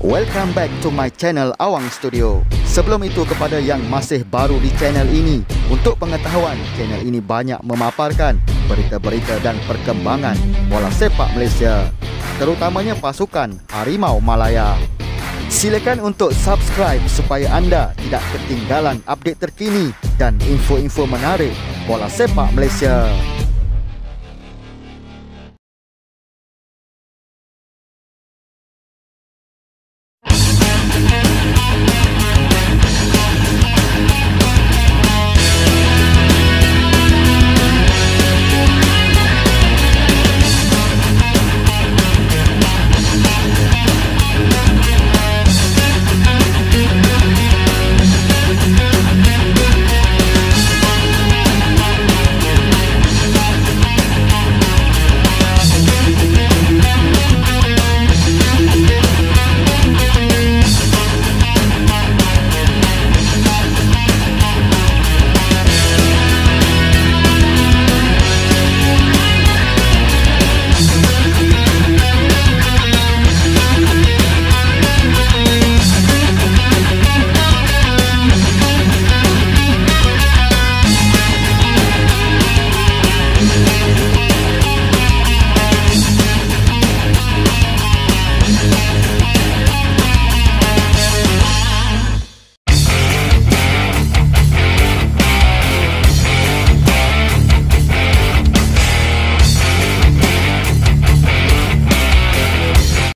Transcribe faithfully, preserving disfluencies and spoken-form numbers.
Welcome back to my channel Awang Studio. Sebelum itu, kepada yang masih baru di channel ini, untuk pengetahuan, channel ini banyak memaparkan berita-berita dan perkembangan bola sepak Malaysia, terutamanya pasukan Harimau Malaya. Silakan untuk subscribe supaya anda tidak ketinggalan update terkini dan info-info menarik bola sepak Malaysia.